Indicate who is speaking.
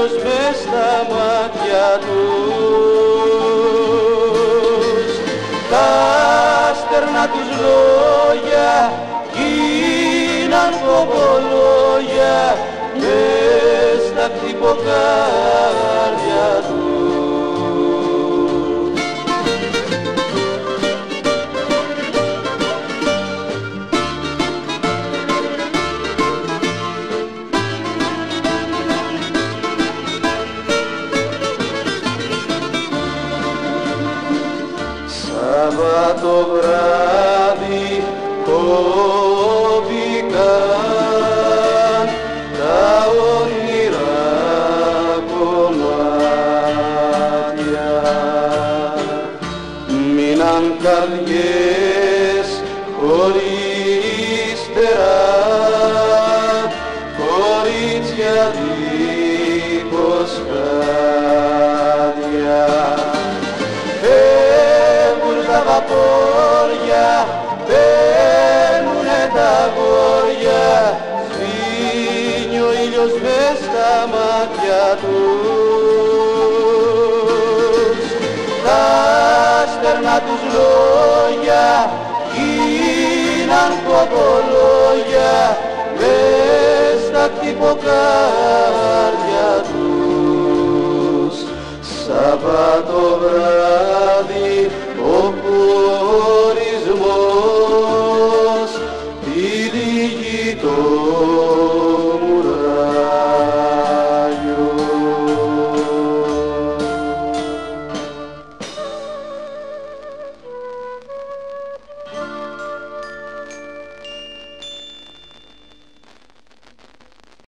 Speaker 1: ήλιος μες στα μάτια τους. Τα στερνά τους λόγια γίναν κοκολόγια μες στα χτυποκάρδια τους. Σάββατο βράδυ κόβηκαν τα όνειρα κομμάτια, μείναν καρδιές χωρίς τερά, κορίτσια δίχως χάδια. Τα βαπόρια, μπαίνουνε τα αγόρια, σβήνει ο ήλιος μες στα μάτια τους. Τα στερνά τους λόγια γίναν κοκολόγια μες στα χτυποκάρδια τους. Σαββάτο βράδυ